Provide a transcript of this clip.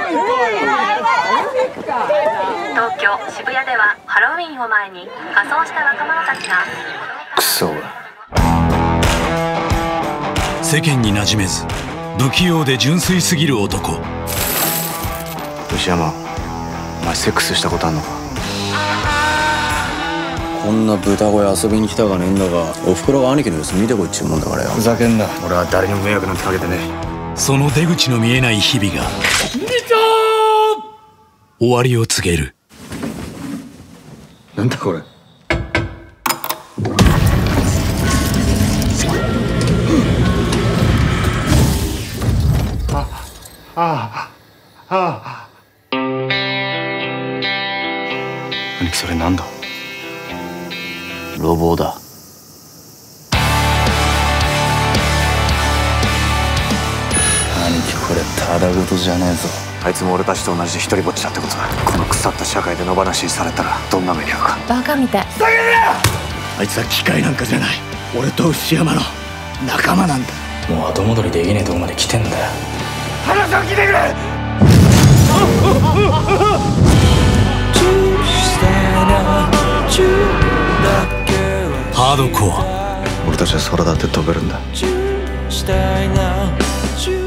東京・渋谷ではハロウィンを前に仮装した若者たちがクソが世間に馴染めず不器用で純粋すぎる男。 牛山、お前セックスしたことあんのか？ こんな豚小屋遊びに来たかねえんだが、おふくろが兄貴の様子見てこいっちゅうもんだからよ。 ふざけんな。俺は誰にも迷惑なんてかけてねえ。 その出口の見えない日々が終わりを告げる。 なんだこれ。兄貴、それなんだ？ 路傍だ。兄貴、これただごとじゃねえぞ。 あいつも俺たちと同じで一人ぼっちだってことだ。この腐った社会で野放しにされたらどんな目に遭うか。 バカみたい。 あいつは機械なんかじゃない。俺と牛山の仲間なんだ。 もう後戻りできねえとこまで来てんだよ。 話を聞いてくれ。 ハードコア。 俺たちは空だって飛べるんだ。